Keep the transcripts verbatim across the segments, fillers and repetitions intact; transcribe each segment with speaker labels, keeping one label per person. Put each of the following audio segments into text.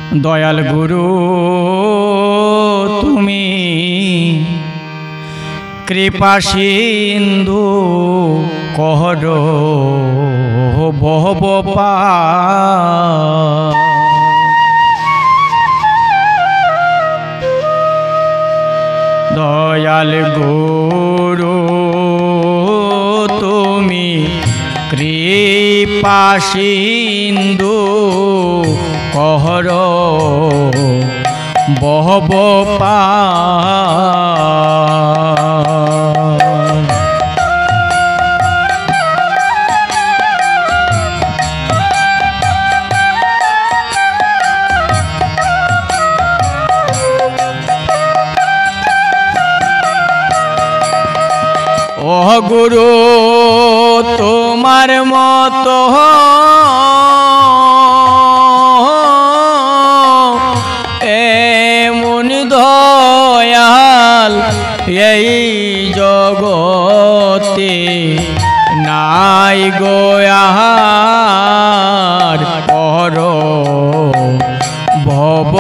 Speaker 1: দয়াল গুরু তুমি কৃপা সিন্ধু কহর বহব পার। দয়াল গুরু তুমি কৃপা সিন্ধু কহর বহব পার। ও গুরু তোমার মতো এমন দয়াল এই জগতে নাই গোয়ার পর ভব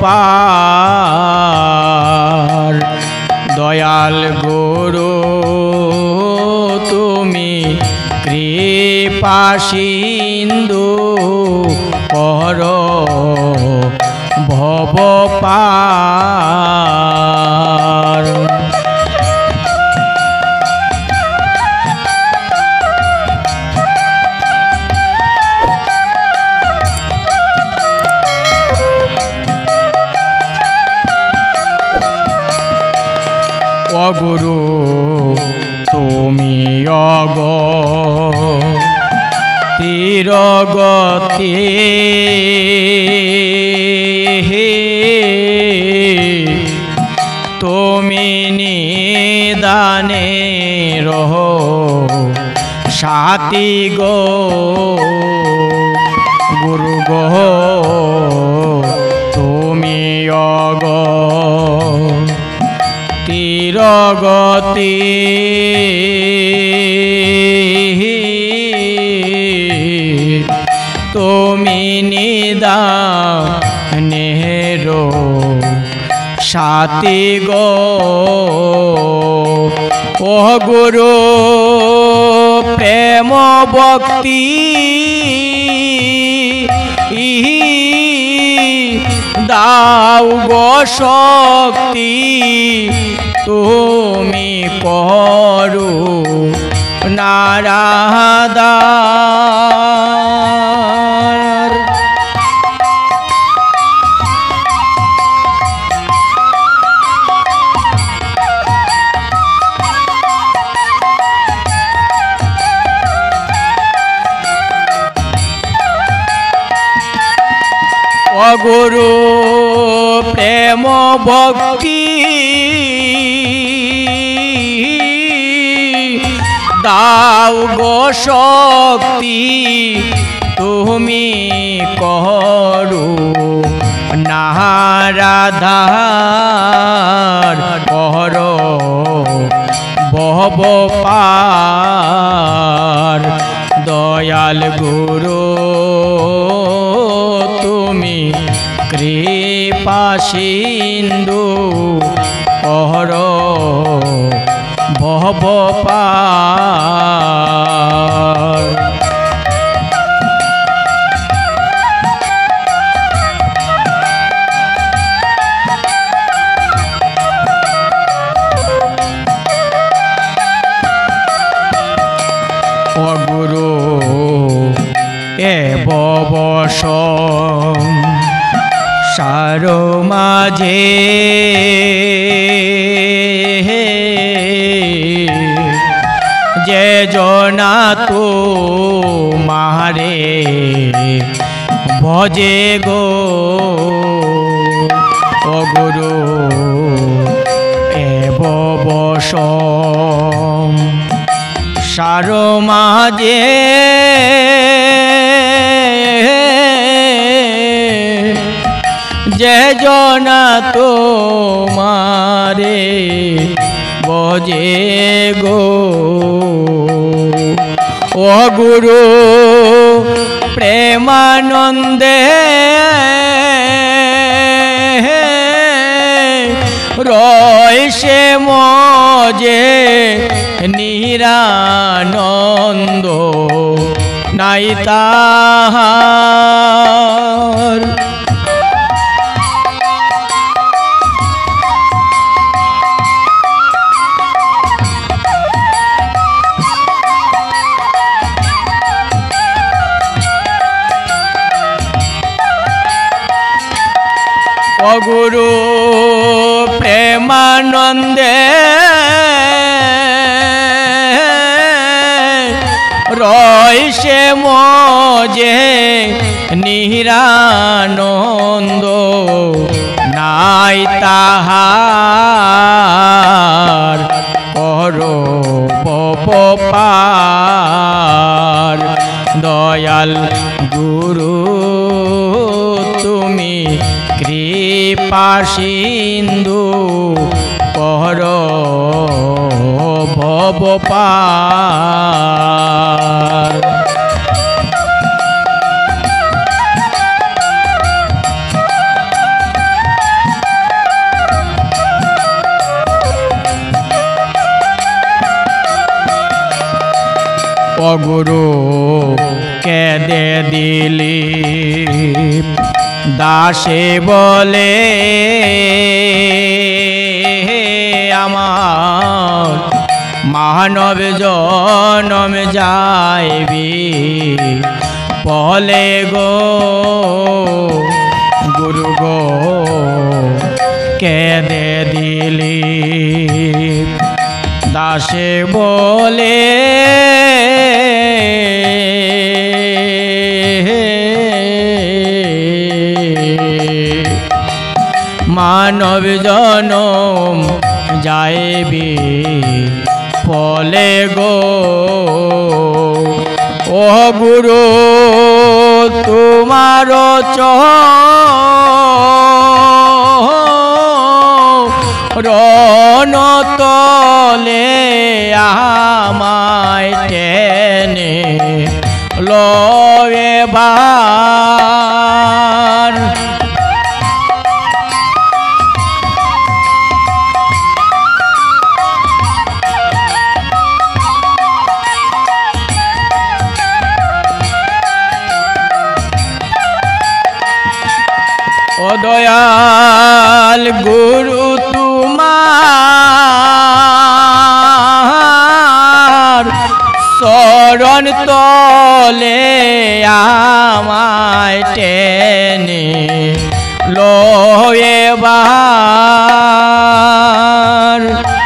Speaker 1: পার। দয়াল গুরু তুমি কৃপা সিন্ধু কর ভব পার। ও গুরু তুমি অগ তীরগতি তুমি নিদানে রহ সাথী গো গুরু গো তুমি অগ তীরগতি তুমি নিদানের সাথী গো। ও গুরু প্রেম ভক্তি দাও গো শক্তি তুমি করু নারাদার। ও গুরু প্রেম ভক্তি দাও গো শক্তি তুমি করু নারাধার কর বহব পার। দয়াল গুরু তুমি কৃপা সিন্ধু কর বহব পার। ও গুরু এ ববস সার মাঝে যে জনা তো মারে ভজে গো। ও গুরু এ ববস সার মাঝে যে জনা তো মারে ভজে গো। ও গুরু প্রেমানন্দে সে মজে নিরানন্দ নাই তাহার। ও গুরু প্রেমানন্দে রইছে মজে নিরানন্দ নাই তাহার। করো পার দয়াল গুরু তুমি কৃপা সিন্ধু করো ভব পার। ও গুরু কেঁদে দিলি দাসে বলে আমার মানব জনম যাইবি বলে গো গুরু গো কেঁদে দিলি দাসে বলে মানব জনম যাইবি বলে গো। ও গুরু তোমার চরণ তলে আমায় টেনে লয়ে বার। ও দয়াল গুরু তোমার চরণ তলে আমায় টেনে লয়ে বার।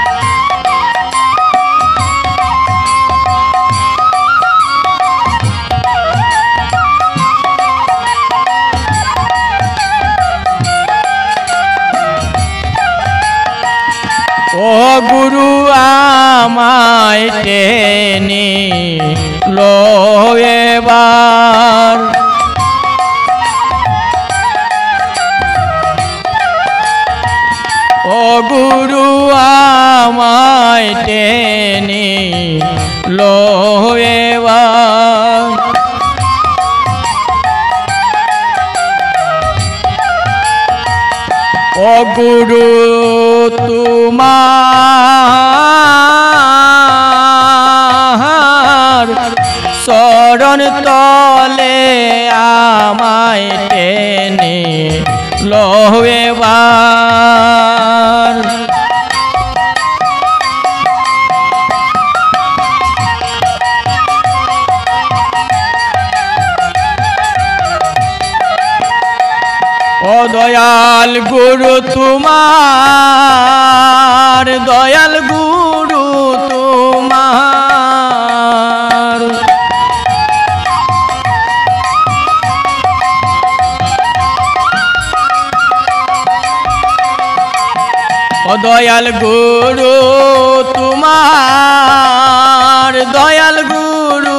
Speaker 1: ও গুরু আমায় টেনে লয়ে বার। ও গুরু আমায় টেনে লয়ে বার। ও গুরু তোমার চরণ তলে আমায় টেনে লয়ে বার। ও দয়াল গুরু তোমার দয়াল গুরু তোমার ও দয়াল গুরু তোমার দয়াল গুরু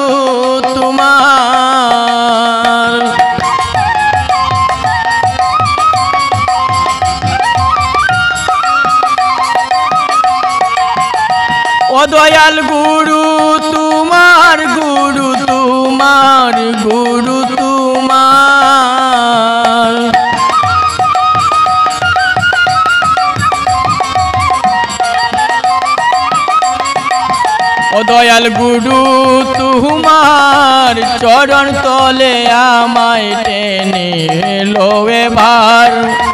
Speaker 1: তোমার। ও দয়াল গুরু তোমার গুরু তোমার গুরু তোমার। দয়াল গুরু তোমার চরণ তলে আমায় টেনে লোয়ে ভার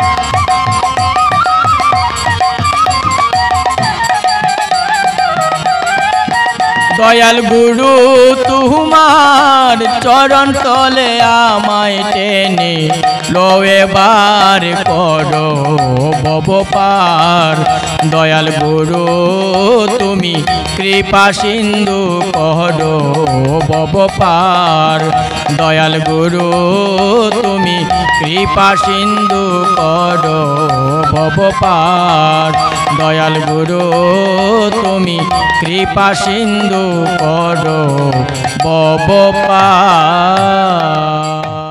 Speaker 1: দয়াল গুরু তোমার চরণ তলে আমায় টেনে লোয়ে বার করো ভব পার দয়াল গুরু তুমি কৃপা সিন্ধু করো ভব পার দয়াল গুরু তুমি কৃপা সিন্ধু করো ভব পার দয়াল গুরু তুমি কৃপা সিন্ধু করো ভব পার।